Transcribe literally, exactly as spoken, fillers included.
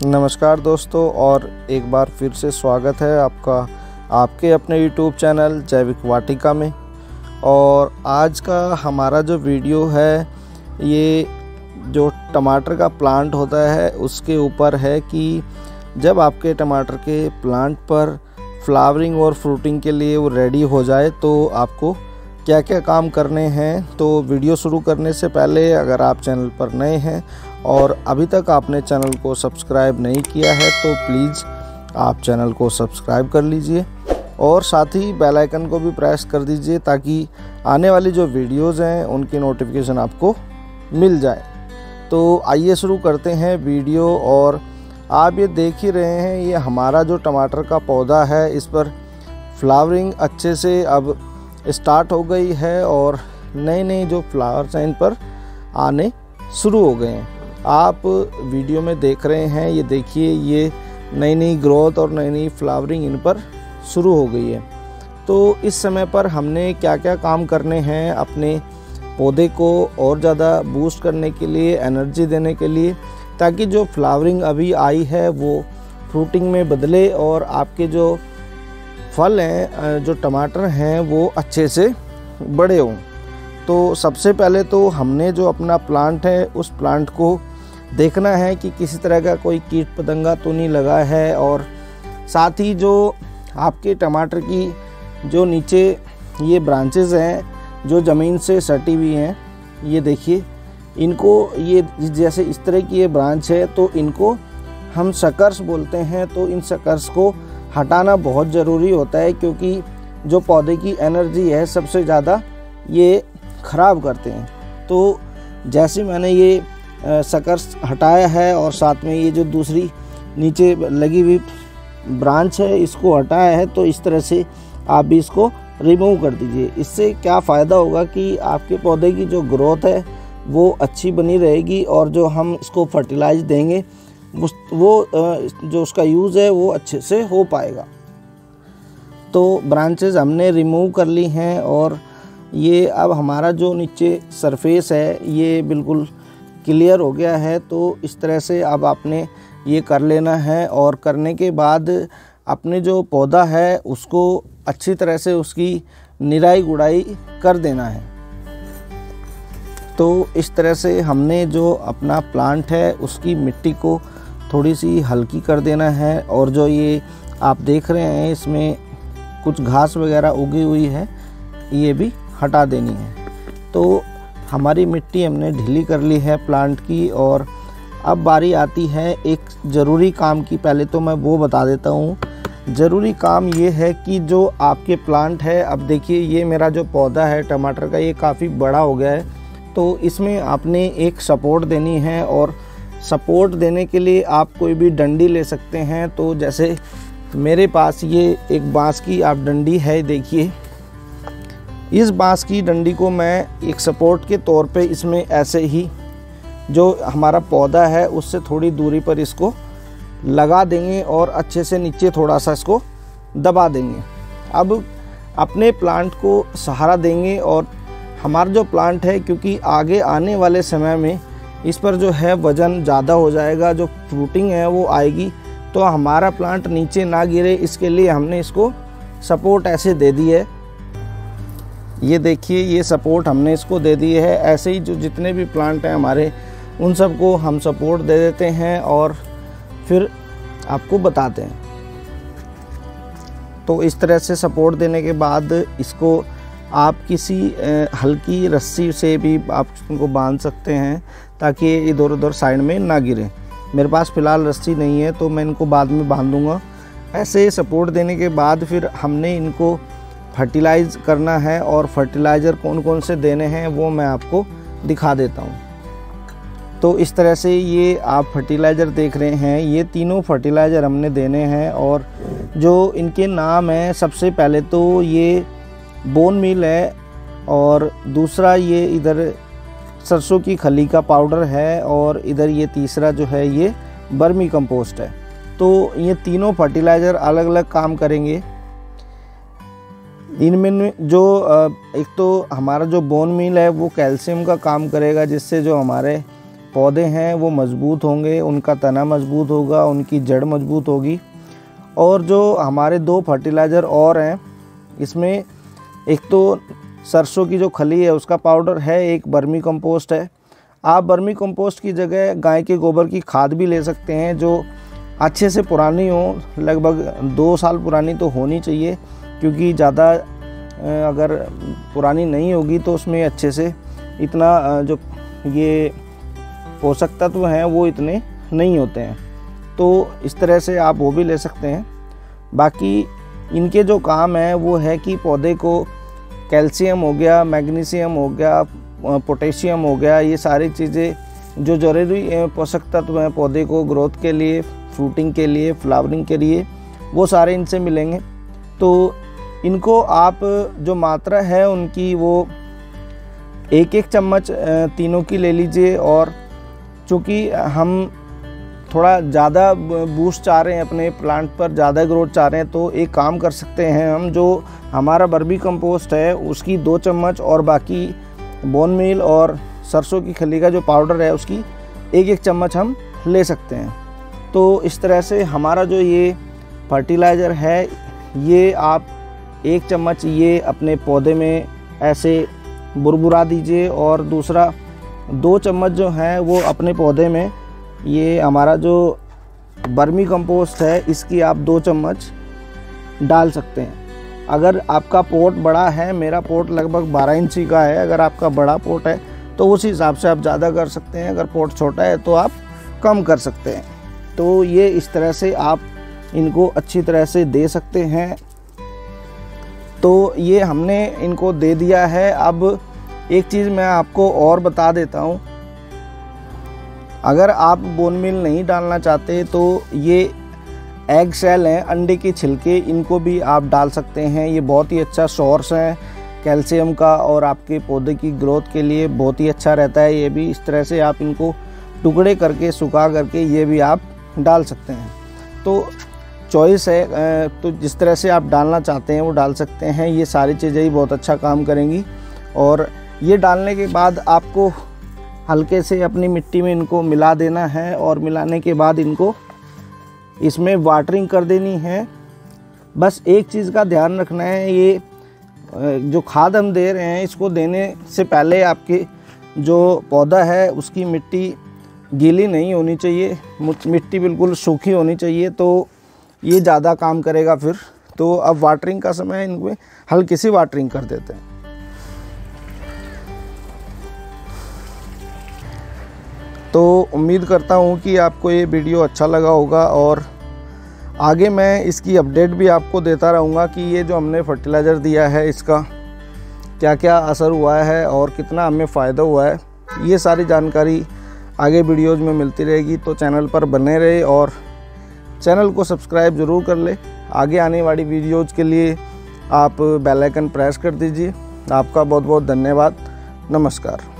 नमस्कार दोस्तों, और एक बार फिर से स्वागत है आपका आपके अपने यूट्यूब चैनल जैविक वाटिका में। और आज का हमारा जो वीडियो है ये जो टमाटर का प्लांट होता है उसके ऊपर है कि जब आपके टमाटर के प्लांट पर फ्लावरिंग और फ्रूटिंग के लिए वो रेडी हो जाए तो आपको क्या क्या काम करने हैं। तो वीडियो शुरू करने से पहले अगर आप चैनल पर नए हैं और अभी तक आपने चैनल को सब्सक्राइब नहीं किया है तो प्लीज़ आप चैनल को सब्सक्राइब कर लीजिए और साथ ही बेल आइकन को भी प्रेस कर दीजिए ताकि आने वाली जो वीडियोज़ हैं उनकी नोटिफिकेशन आपको मिल जाए। तो आइए शुरू करते हैं वीडियो। और आप ये देख ही रहे हैं, ये हमारा जो टमाटर का पौधा है इस पर फ्लावरिंग अच्छे से अब स्टार्ट हो गई है और नए नए जो फ्लावर्स हैं इन पर आने शुरू हो गए हैं। आप वीडियो में देख रहे हैं, ये देखिए ये नई नई ग्रोथ और नई नई फ्लावरिंग इन पर शुरू हो गई है। तो इस समय पर हमने क्या क्या काम करने हैं अपने पौधे को और ज़्यादा बूस्ट करने के लिए, एनर्जी देने के लिए, ताकि जो फ्लावरिंग अभी आई है वो फ्रूटिंग में बदले और आपके जो फल हैं, जो टमाटर हैं, वो अच्छे से बड़े हों। तो सबसे पहले तो हमने जो अपना प्लांट है उस प्लांट को देखना है कि किसी तरह का कोई कीट पतंगा तो नहीं लगा है। और साथ ही जो आपके टमाटर की जो नीचे ये ब्रांचेस हैं जो ज़मीन से सटी हुई हैं, ये देखिए इनको, ये जैसे इस तरह की ये ब्रांच है तो इनको हम सकर्स बोलते हैं। तो इन सकर्स को हटाना बहुत ज़रूरी होता है क्योंकि जो पौधे की एनर्जी है सबसे ज़्यादा ये ख़राब करते हैं। तो जैसे मैंने ये सकर्स हटाया है और साथ में ये जो दूसरी नीचे लगी हुई ब्रांच है इसको हटाया है, तो इस तरह से आप भी इसको रिमूव कर दीजिए। इससे क्या फ़ायदा होगा कि आपके पौधे की जो ग्रोथ है वो अच्छी बनी रहेगी और जो हम इसको फर्टिलाइज देंगे वो जो उसका यूज़ है वो अच्छे से हो पाएगा। तो ब्रांचेस हमने रिमूव कर ली हैं और ये अब हमारा जो नीचे सरफेस है ये बिल्कुल क्लियर हो गया है। तो इस तरह से अब आपने ये कर लेना है और करने के बाद अपने जो पौधा है उसको अच्छी तरह से उसकी निराई गुड़ाई कर देना है। तो इस तरह से हमने जो अपना प्लांट है उसकी मिट्टी को थोड़ी सी हल्की कर देना है। और जो ये आप देख रहे हैं इसमें कुछ घास वगैरह उगी हुई है, ये भी हटा देनी है। तो हमारी मिट्टी हमने ढीली कर ली है प्लांट की। और अब बारी आती है एक ज़रूरी काम की। पहले तो मैं वो बता देता हूँ, ज़रूरी काम ये है कि जो आपके प्लांट है, अब देखिए ये मेरा जो पौधा है टमाटर का ये काफ़ी बड़ा हो गया है, तो इसमें आपने एक सपोर्ट देनी है। और सपोर्ट देने के लिए आप कोई भी डंडी ले सकते हैं। तो जैसे मेरे पास ये एक बांस की आप डंडी है, देखिए इस बांस की डंडी को मैं एक सपोर्ट के तौर पे इसमें ऐसे ही जो हमारा पौधा है उससे थोड़ी दूरी पर इसको लगा देंगे और अच्छे से नीचे थोड़ा सा इसको दबा देंगे। अब अपने प्लांट को सहारा देंगे और हमारा जो प्लांट है, क्योंकि आगे आने वाले समय में इस पर जो है वज़न ज़्यादा हो जाएगा, जो फ्रूटिंग है वो आएगी, तो हमारा प्लांट नीचे ना गिरे इसके लिए हमने इसको सपोर्ट ऐसे दे दी है। ये देखिए ये सपोर्ट हमने इसको दे दी है। ऐसे ही जो जितने भी प्लांट हैं हमारे उन सबको हम सपोर्ट दे देते हैं और फिर आपको बताते हैं। तो इस तरह से सपोर्ट देने के बाद इसको आप किसी हल्की रस्सी से भी आप उनको बांध सकते हैं ताकि इधर उधर साइड में ना गिरे। मेरे पास फ़िलहाल रस्सी नहीं है तो मैं इनको बाद में बांध दूँगा। ऐसे सपोर्ट देने के बाद फिर हमने इनको फर्टिलाइज़ करना है और फर्टिलाइज़र कौन कौन से देने हैं वो मैं आपको दिखा देता हूँ। तो इस तरह से ये आप फर्टिलाइज़र देख रहे हैं, ये तीनों फर्टिलाइज़र हमने देने हैं और जो इनके नाम हैं, सबसे पहले तो ये बोन मील है और दूसरा ये इधर सरसों की खली का पाउडर है और इधर ये तीसरा जो है ये बर्मी कंपोस्ट है। तो ये तीनों फर्टिलाइज़र अलग अलग काम करेंगे। इनमें जो एक तो हमारा जो बोन मील है वो कैल्शियम का काम करेगा, जिससे जो हमारे पौधे हैं वो मज़बूत होंगे, उनका तना मज़बूत होगा, उनकी जड़ मज़बूत होगी। और जो हमारे दो फर्टिलाइज़र और हैं, इसमें एक तो सरसों की जो खली है उसका पाउडर है, एक वर्मी कंपोस्ट है। आप वर्मी कंपोस्ट की जगह गाय के गोबर की खाद भी ले सकते हैं, जो अच्छे से पुरानी हो, लगभग दो साल पुरानी तो होनी चाहिए, क्योंकि ज़्यादा अगर पुरानी नहीं होगी तो उसमें अच्छे से इतना जो ये पोषक तत्व हैं वो इतने नहीं होते हैं। तो इस तरह से आप वो भी ले सकते हैं। बाकी इनके जो काम है वो है कि पौधे को कैल्शियम हो गया, मैग्नीशियम हो गया, पोटेशियम हो गया, ये सारी चीज़ें जो ज़रूरी पोषक तत्व हैं पौधे को ग्रोथ के लिए, फ्रूटिंग के लिए, फ्लावरिंग के लिए, वो सारे इनसे मिलेंगे। तो इनको आप जो मात्रा है उनकी वो एक एक चम्मच तीनों की ले लीजिए। और चूँकि हम थोड़ा ज़्यादा बूस्ट चाह रहे हैं, अपने प्लांट पर ज़्यादा ग्रोथ चाह रहे हैं, तो एक काम कर सकते हैं हम, जो हमारा वर्मी कंपोस्ट है उसकी दो चम्मच और बाकी बोन मील और सरसों की खली का जो पाउडर है उसकी एक एक चम्मच हम ले सकते हैं। तो इस तरह से हमारा जो ये फर्टिलाइज़र है, ये आप एक चम्मच ये अपने पौधे में ऐसे बुरबुरा दीजिए, और दूसरा दो चम्मच जो है वो अपने पौधे में ये हमारा जो वर्मी कंपोस्ट है इसकी आप दो चम्मच डाल सकते हैं। अगर आपका पोट बड़ा है, मेरा पोट लगभग बारह इंची का है, अगर आपका बड़ा पोट है तो उस हिसाब से आप ज़्यादा कर सकते हैं, अगर पोट छोटा है तो आप कम कर सकते हैं। तो ये इस तरह से आप इनको अच्छी तरह से दे सकते हैं। तो ये हमने इनको दे दिया है। अब एक चीज़ मैं आपको और बता देता हूँ, अगर आप बोन मील नहीं डालना चाहते तो ये एग शेल हैं, अंडे के छिलके, इनको भी आप डाल सकते हैं। ये बहुत ही अच्छा सोर्स है कैल्शियम का, और आपके पौधे की ग्रोथ के लिए बहुत ही अच्छा रहता है। ये भी इस तरह से आप इनको टुकड़े करके सुखा करके ये भी आप डाल सकते हैं। तो चॉइस है, तो जिस तरह से आप डालना चाहते हैं वो डाल सकते हैं। ये सारी चीज़ें ही बहुत अच्छा काम करेंगी। और ये डालने के बाद आपको हल्के से अपनी मिट्टी में इनको मिला देना है, और मिलाने के बाद इनको इसमें वाटरिंग कर देनी है। बस एक चीज़ का ध्यान रखना है, ये जो खाद हम दे रहे हैं इसको देने से पहले आपके जो पौधा है उसकी मिट्टी गीली नहीं होनी चाहिए, मिट्टी बिल्कुल सूखी होनी चाहिए, तो ये ज़्यादा काम करेगा फिर। तो अब वाटरिंग का समय इनमें हल्की सी वाटरिंग कर देते हैं। तो उम्मीद करता हूँ कि आपको ये वीडियो अच्छा लगा होगा, और आगे मैं इसकी अपडेट भी आपको देता रहूँगा कि ये जो हमने फर्टिलाइज़र दिया है इसका क्या क्या असर हुआ है और कितना हमें फ़ायदा हुआ है। ये सारी जानकारी आगे वीडियोज़ में मिलती रहेगी। तो चैनल पर बने रहे और चैनल को सब्सक्राइब ज़रूर कर ले। आगे आने वाली वीडियोज़ के लिए आप बेल आइकन प्रेस कर दीजिए। आपका बहुत बहुत धन्यवाद। नमस्कार।